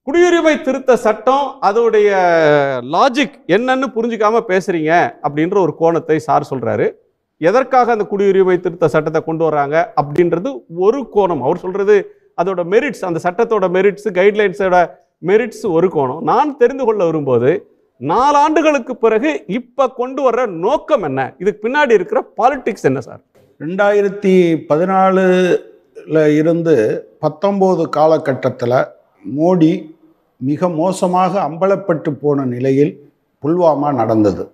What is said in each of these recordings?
குடியுரிமை திருத்த சட்டம் அதோடைய லாஜிக் என்னன்னு புரிஞ்சுக்காம பேசுறீங்க அப்படின்ற ஒரு கோணத்தை சார் சொல்றாரு. எதற்காக அந்த குடியுரிமை திருத்த சட்டத்தை கொண்டு வர்றாங்க அப்படின்றது ஒரு கோணம். அவர் சொல்றது அதோட மெரிட்ஸ், அந்த சட்டத்தோட மெரிட்ஸ், கைட்லைன்ஸோட மெரிட்ஸ் ஒரு கோணம். நான் தெரிந்து கொள்ள வரும்போது 4 ஆண்டுகளுக்கு பிறகு இப்ப கொண்டு வர்ற நோக்கம் என்ன, இதுக்கு பின்னாடி இருக்கிற பாலிடிக்ஸ் என்ன சார்? 2014 இருந்து 19 காலகட்டத்தில் மோடி மிக மோசமாக அம்பலப்பட்டு போன நிலையில் புல்வாமா நடந்தது.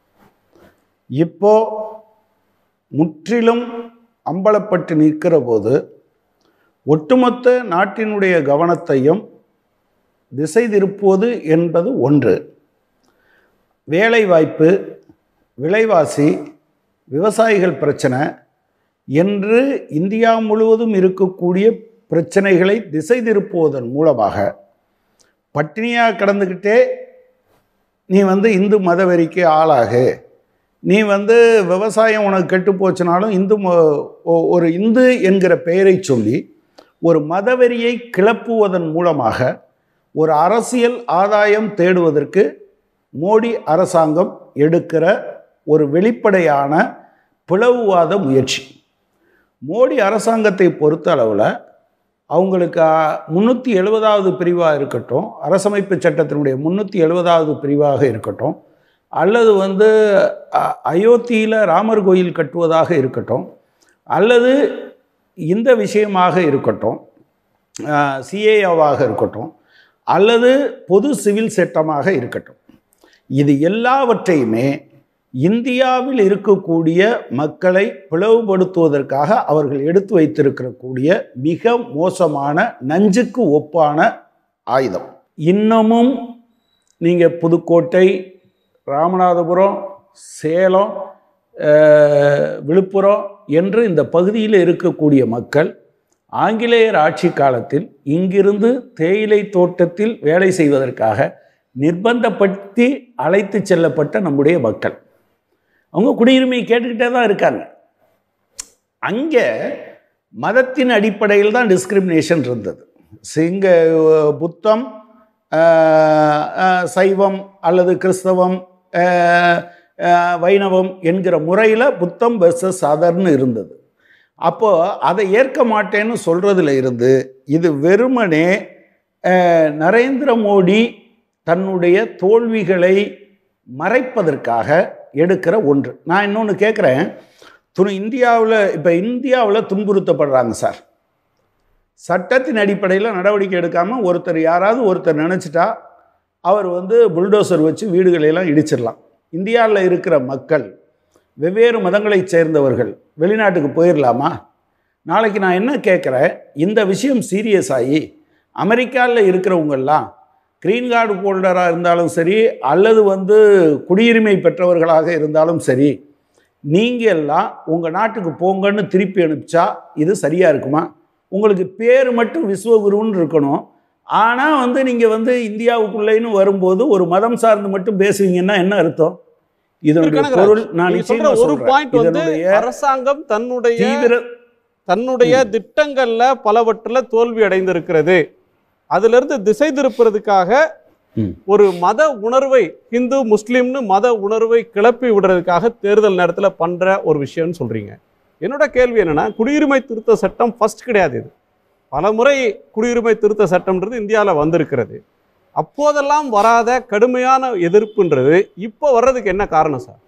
இப்போ முற்றிலும் அம்பலப்பட்டு நிற்கிற போது ஒட்டுமொத்த நாட்டினுடைய கவனத்தையும் திசை திருப்புவது என்பது ஒன்று. வேலைவாய்ப்பு, விலைவாசி, விவசாயிகள் பிரச்சனை என்று இந்தியா முழுவதும் இருக்கக்கூடிய பிரச்சனைகளை திசை திருப்புவதன் மூலமாக பட்டினியாக கடந்துக்கிட்டே நீ இந்து மதவெறிக்கு ஆளாகு, நீ விவசாயம் உனக்கு கெட்டு போச்சுனாலும் ஒரு இந்து என்கிற பெயரை சொல்லி ஒரு மதவெறியை கிளப்புவதன் மூலமாக ஒரு அரசியல் ஆதாயம் தேடுவதற்கு மோடி அரசாங்கம் எடுக்கிற ஒரு வெளிப்படையான பிளவுவாத முயற்சி. மோடி அரசாங்கத்தை பொறுத்த அளவில் அவங்களுக்கு 370வது பிரிவாக இருக்கட்டும், அரசமைப்பு சட்டத்தினுடைய 370வது பிரிவாக இருக்கட்டும், அல்லது அயோத்தியில் ராமர் கோயில் கட்டுவதாக இருக்கட்டும், அல்லது இந்த விஷயமாக இருக்கட்டும், சிஏஏவாக இருக்கட்டும், அல்லது பொது சிவில் சட்டமாக இருக்கட்டும், இது எல்லாவற்றையுமே இந்தியாவில் இருக்கக்கூடிய மக்களை பிளவுபடுத்துவதற்காக அவர்கள் எடுத்து வைத்திருக்கக்கூடிய மிக மோசமான நஞ்சுக்கு ஒப்பான ஆயுதம். இன்னமும் நீங்கள் புதுக்கோட்டை, ராமநாதபுரம், சேலம், விழுப்புரம் என்று இந்த பகுதியில் இருக்கக்கூடிய மக்கள் ஆங்கிலேயர் ஆட்சி காலத்தில் இங்கிருந்து தேயிலை தோட்டத்தில் வேலை செய்வதற்காக நிர்பந்தப்படுத்தி அழைத்து செல்லப்பட்ட நம்முடைய மக்கள். அவங்க குடியுரிமை கேட்டுக்கிட்டே தான் இருக்காங்க. அங்கே மதத்தின் அடிப்படையில் தான் டிஸ்கிரிமினேஷன் இருந்தது. புத்தம், சைவம் அல்லது கிறிஸ்தவம், வைணவம் என்கிற முறையில் புத்தம் வெர்சஸ் அதர்னு இருந்தது. அப்போது அதை ஏற்க மாட்டேன்னு சொல்கிறதுல இருந்து இது வெறுமனே நரேந்திர மோடி தன்னுடைய தோல்விகளை மறைப்பதற்காக எடுக்கிற ஒன்று. நான் இன்னொன்று கேட்குறேன், இந்தியாவில் துன்புறுத்தப்படுறாங்க சார். சட்டத்தின் அடிப்படையில் நடவடிக்கை எடுக்காமல் யாராவது ஒருத்தர் நினச்சிட்டா அவர் புல்டோசர் வச்சு வீடுகளெல்லாம் இடிச்சிடலாம். இந்தியாவில் இருக்கிற மக்கள், வெவ்வேறு மதங்களை சேர்ந்தவர்கள் வெளிநாட்டுக்கு போயிடலாமா? நாளைக்கு நான் என்ன கேட்குறேன், இந்த விஷயம் சீரியஸ் ஆகி அமெரிக்காவில் இருக்கிறவங்கெல்லாம் க்ரீன் கார்டு ஹோல்டராக இருந்தாலும் சரி, அல்லது குடியுரிமை பெற்றவர்களாக இருந்தாலும் சரி, நீங்கள் எல்லாம் உங்கள் நாட்டுக்கு போங்கன்னு திருப்பி அனுப்பிச்சா இது சரியாக இருக்குமா? உங்களுக்கு பேர் மட்டும் விஸ்வகுருன்னு இருக்கணும். ஆனால் நீங்கள் இந்தியாவுக்குள்ளேன்னு வரும்போது ஒரு மதம் சார்ந்து மட்டும் பேசுவீங்கன்னா என்ன அர்த்தம்? இதனுடைய பொருள் நான் ஒரு பாயிண்ட் அரசாங்கம் தன்னுடைய திட்டங்கள்ல பலவற்றில் தோல்வி அடைந்திருக்கிறது. அதிலிருந்து திசை திருப்புறதுக்காக ஒரு மத உணர்வை, இந்து முஸ்லீம்னு மத உணர்வை கிளப்பி விடுறதுக்காக தேர்தல் நேரத்தில் பண்ற ஒரு விஷயம்னு சொல்றீங்க. என்னோட கேள்வி என்னன்னா, குடியுரிமை திருத்த சட்டம் ஃபர்ஸ்ட் கிடையாது. இது பல முறை குடியுரிமை திருத்த சட்டம்ன்றது இந்தியாவில் வந்திருக்கிறது. அப்போதெல்லாம் வராத கடுமையான எதிர்ப்புன்றது இப்போ வர்றதுக்கு என்ன காரணம் சார்?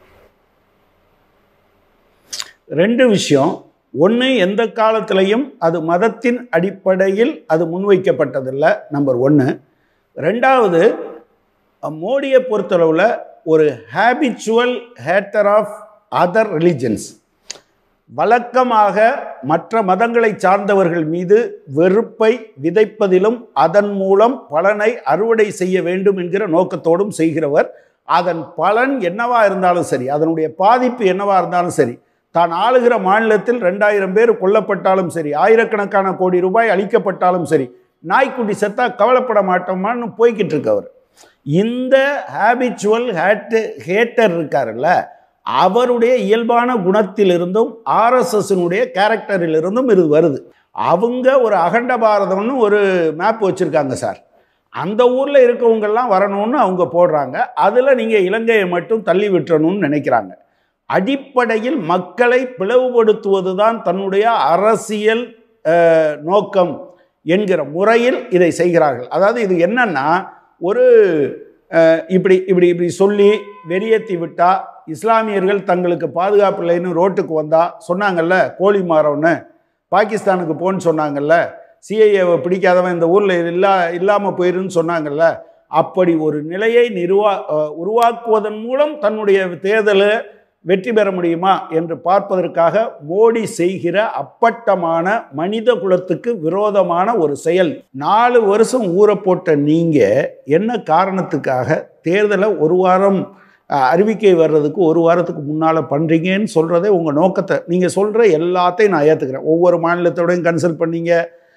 2 விஷயம். ஒன்று, எந்த காலத்திலையும் அது மதத்தின் அடிப்படையில் அது முன்வைக்கப்பட்டதில்லை, நம்பர் 1. 2வது, மோடியை பொறுத்தளவில் ஒரு habitual hater of other religions. வழக்கமாக மற்ற மதங்களை சார்ந்தவர்கள் மீது வெறுப்பை விதைப்பதிலும் அதன் மூலம் பலனை அறுவடை செய்ய வேண்டும் என்கிற நோக்கத்தோடும் செய்கிறவர். அதன் பலன் என்னவா இருந்தாலும் சரி, அதனுடைய பாதிப்பு என்னவா இருந்தாலும் சரி, தான் ஆளுகிற மாநிலத்தில் 2000 பேர் கொல்லப்பட்டாலும் சரி, ஆயிரக்கணக்கான கோடி ரூபாய் அளிக்கப்பட்டாலும் சரி, நாய்க்குட்டி செத்தா கவலைப்பட மாட்டோமான்னு போய்கிட்டு இருக்கவர். இந்த ஹேபிச்சுவல் ஹேட்டர் இருக்காருல்ல, அவருடைய இயல்பான குணத்திலிருந்தும் ஆர்எஸ்எஸ்னுடைய கேரக்டரிலிருந்தும் இது வருது. அவங்க ஒரு அகண்ட பாரதம்னு ஒரு மேப் வச்சுருக்காங்க சார். அந்த ஊரில் இருக்கவங்கெல்லாம் வரணும்னு அவங்க போடுறாங்க. அதில் நீங்கள் இலங்கையை மட்டும் தள்ளி விட்டுறணும்னு நினைக்கிறாங்க. அடிப்படையில் மக்களை பிளவுபடுத்துவது தான் தன்னுடைய அரசியல் நோக்கம் என்கிற முறையில் இதை செய்கிறார்கள். அதாவது இது என்னன்னா, ஒரு இப்படி இப்படி இப்படி சொல்லி வெறியேற்றி விட்டா இஸ்லாமியர்கள் தங்களுக்கு பாதுகாப்பு இல்லைன்னு ரோட்டுக்கு வந்தா சொன்னாங்கல்ல, கோழி மாறவன்னு பாகிஸ்தானுக்கு போன்னு சொன்னாங்கல்ல, சிஐஏவை பிடிக்காதவன் இந்த ஊரில் இல்லாமல் போயிருன்னு சொன்னாங்கல்ல, அப்படி ஒரு நிலையை உருவாக்குவதன் மூலம் தன்னுடைய தேர்தலை வெற்றி பெற முடியுமா என்று பார்ப்பதற்காக மோடி செய்கிற அப்பட்டமான மனித குலத்துக்கு விரோதமான ஒரு செயல். 4 வருஷம் ஊற போட்ட நீங்கள் என்ன காரணத்துக்காக தேர்தலை ஒரு வாரம் அறிவிக்கை வர்றதுக்கு ஒரு வாரத்துக்கு முன்னால் பண்ணுறீங்கன்னு சொல்கிறதே உங்கள் நோக்கத்தை. நீங்கள் சொல்கிற எல்லாத்தையும் நான் ஏற்றுக்கிறேன். ஒவ்வொரு மாநிலத்தோடையும் கன்சல்ட் பண்ணீங்க,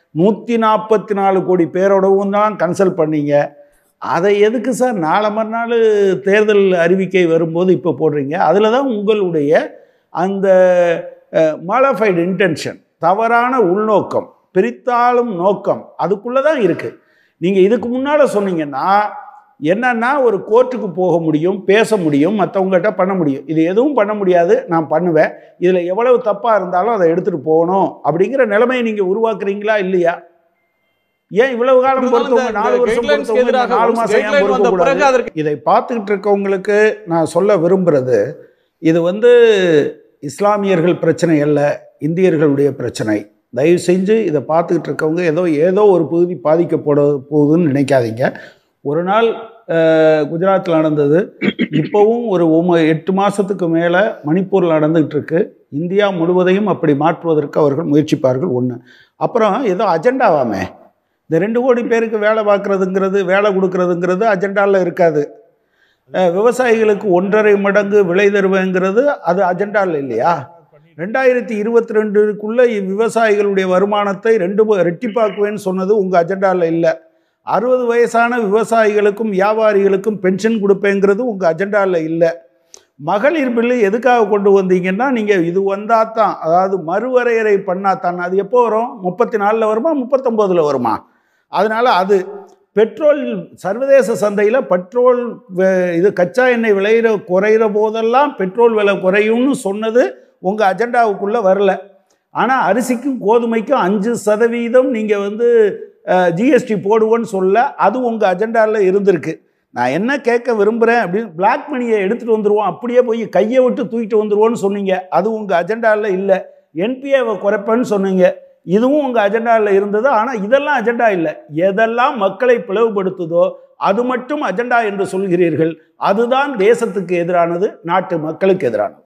144 கோடி பேரோடவும் தான் கன்சல்ட் பண்ணீங்க. அதை எதுக்கு சார் நாளை மறுநாள் தேர்தல் அறிவிக்கை வரும்போது இப்போ போடுறீங்க? அதில் தான் உங்களுடைய அந்த மாலஃபைடு இன்டென்ஷன், தவறான உள்நோக்கம், பிரித்தாளும் நோக்கம் அதுக்குள்ளே தான் இருக்குது. நீங்கள் இதுக்கு முன்னால் சொன்னீங்கன்னா என்னன்னா, ஒரு கோர்ட்டுக்கு போக முடியும், பேச முடியும், மற்றவங்ககிட்ட பண்ண முடியும். இது எதுவும் பண்ண முடியாது, நான் பண்ணுவேன், இதில் எவ்வளவு தப்பாக இருந்தாலும் அதை எடுத்துகிட்டு போகணும் அப்படிங்கிற நிலைமையை நீங்கள் உருவாக்குறீங்களா இல்லையா? ஏன் இவ்வளவு காலம் பொறுத்தவங்க 4 வருஷம் பொறுத்தவங்க 4 மாசம் ஏன் பொறுக்கக்கூடாது? இதை பார்த்துக்கிட்டு இருக்கவங்களுக்கு நான் சொல்ல விரும்புறது, இது இஸ்லாமியர்கள் பிரச்சனை அல்ல, இந்தியர்களுடைய பிரச்சனை. தயவு செஞ்சு இதை பார்த்துக்கிட்டு இருக்கவங்க ஏதோ ஒரு பகுதி பாதிக்கப்பட போகுதுன்னு நினைக்காதீங்க. ஒரு நாள் குஜராத்தில் நடந்தது, இப்போவும் ஒரு 8 மாதத்துக்கு மேலே மணிப்பூரில் நடந்துகிட்டு இருக்கு. இந்தியா முழுவதையும் அப்படி மாற்றுவதற்கு அவர்கள் முயற்சிப்பார்கள். ஒன்று. அப்புறம் ஏதோ அஜெண்டாவாமே, இந்த 2 கோடி பேருக்கு வேலை பார்க்குறதுங்கிறது, வேலை கொடுக்கறதுங்கிறது அஜெண்டாவில் இருக்காது. விவசாயிகளுக்கு 1.5 மடங்கு விலை தருவேங்கிறது அது அஜெண்டாவில் இல்லையா? 2022க்குள்ளே விவசாயிகளுடைய வருமானத்தை ரெட்டிப்பாக்குவேன்னு சொன்னது உங்கள் அஜெண்டாவில் இல்லை. 60 வயசான விவசாயிகளுக்கும் வியாபாரிகளுக்கும் பென்ஷன் கொடுப்பேங்கிறது உங்கள் அஜெண்டாவில் இல்லை. மகளிர் பில்லு எதுக்காக கொண்டு வந்தீங்கன்னா, நீங்கள் இது வந்தால் தான், அதாவது மறுவரையறை பண்ணால் தான். அது எப்போ வரும்? 34 வருமா, 39 வருமா? அதனால் அது பெட்ரோல் சர்வதேச சந்தையில் பெட்ரோல் இது கச்சா எண்ணெய் குறைகிற போதெல்லாம் பெட்ரோல் விலை குறையும்னு சொன்னது உங்கள் அஜெண்டாவுக்குள்ளே வரல. ஆனால் அரிசிக்கும் கோதுமைக்கும் 5% நீங்கள் ஜிஎஸ்டி போடுவோன்னு சொல்ல, அது உங்கள் அஜெண்டாவில் இருந்திருக்கு. நான் என்ன கேட்க விரும்புகிறேன் அப்படின்னு, பிளாக் மணியை எடுத்துகிட்டு வந்துடுவோம், அப்படியே போய் கையை விட்டு தூக்கிட்டு வந்துடுவோன்னு சொன்னீங்க, அது உங்கள் அஜெண்டாவில் இல்லை. என்பிஏவை குறைப்பேன்னு சொன்னீங்க, இதுவும் உங்கள் அஜெண்டாவில் இருந்தது. ஆனால் இதெல்லாம் அஜெண்டா இல்லை. எதெல்லாம் மக்களை பிளவுபடுத்துதோ அது மட்டும் அஜெண்டா என்று சொல்கிறீர்கள். அதுதான் தேசத்துக்கு எதிரானது, நாட்டு மக்களுக்கு எதிரானது.